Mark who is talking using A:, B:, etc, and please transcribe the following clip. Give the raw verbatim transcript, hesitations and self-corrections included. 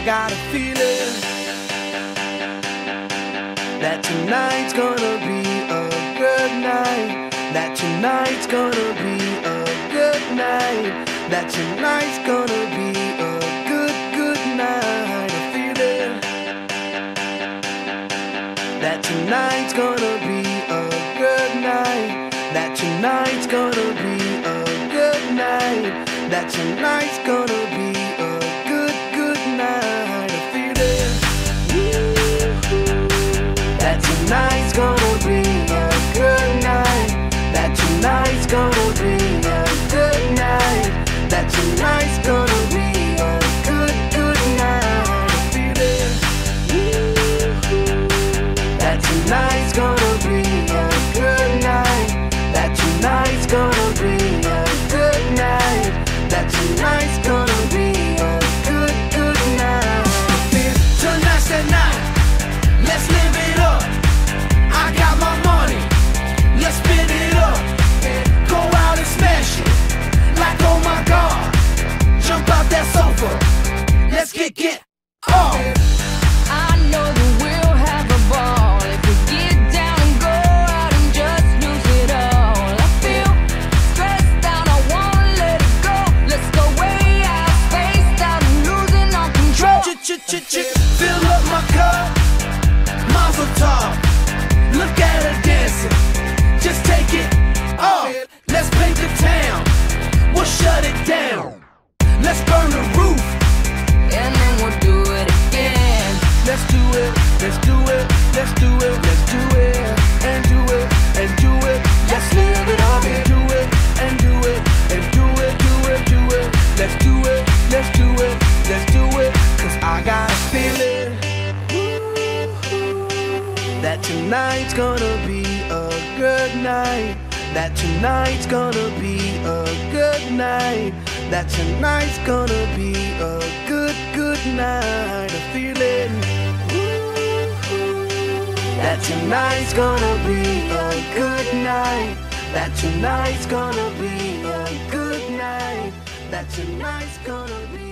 A: got a feeling that tonight's gonna be a good night. That tonight's gonna be a good night. That tonight's gonna be a good, good night. A feeling that tonight's gonna be a good night. That tonight's gonna be a good night. That tonight's gonna be a good, good night. A feeling that tonight's gonna be a good night. That tonight's gonna be a good night. That tonight's gonna be a good, good night. A feeling that tonight's gonna be a good night. That tonight's gonna be a good night. That tonight's gonna be a good, good night. Tonight's the night, let's live it up. I got my money, let's spin it up. Go out and smash it, like oh my God. Jump out that sofa, let's get, get off.
B: I know that we'll have a ball if we get down and go out and just lose it all. I feel stressed out, I wanna let it go. Let's go way out, spaced out and losing all control.
A: Ch-ch-ch-ch, fill up my cup, Mazel tov. Look at her dancing, just take it off. Let's paint the town, we'll shut it down. Let's burn the roof,
B: And then we'll do it again.
A: let's do it, let's do it, let's do it, let's do it, and do it, and do it. Let's live it up and do it, and do it, and do it, do it, do it. Let's do it, let's do it, let's do it. Cause I got a feeling that tonight's gonna be a good night. That tonight's gonna be a good night. That tonight's gonna be a good, good night. A feeling that tonight's gonna be a good night. That tonight's gonna be a good night. That tonight's gonna be